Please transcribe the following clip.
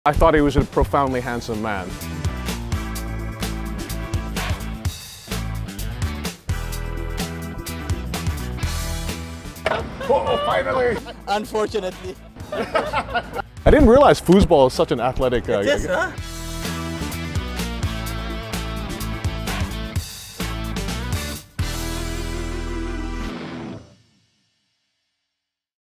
I thought he was a profoundly handsome man. Oh, finally! Unfortunately. I didn't realize foosball is such an athletic... It is, huh?